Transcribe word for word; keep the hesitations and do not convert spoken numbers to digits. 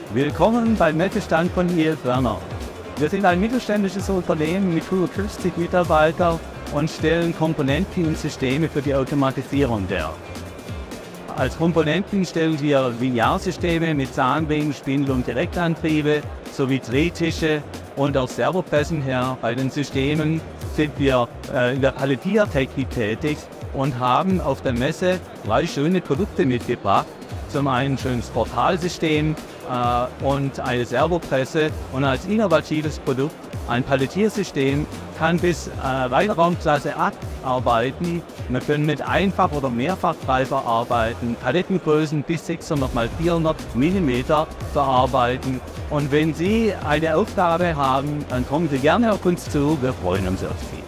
Willkommen beim Messestand von I F Werner. Wir sind ein mittelständisches Unternehmen mit hundertfünfzig Mitarbeitern und stellen Komponenten und Systeme für die Automatisierung her. Als Komponenten stellen wir Linearsysteme mit Zahnriemen, Spindel- und Direktantriebe sowie Drehtische und auch Servopressen her. Bei den Systemen sind wir äh, in der Palettiertechnik tätig und haben auf der Messe drei schöne Produkte mitgebracht. Zum einen ein schönes Portalsystem äh, und eine Servopresse, und als innovatives Produkt ein Palettiersystem kann bis äh, Weiterraumklasse acht arbeiten. Wir können mit Einfach- oder Mehrfachtreiber arbeiten, Palettengrößen bis sechshundert mal vierhundert Millimeter verarbeiten. Und wenn Sie eine Aufgabe haben, dann kommen Sie gerne auf uns zu, wir freuen uns auf Sie.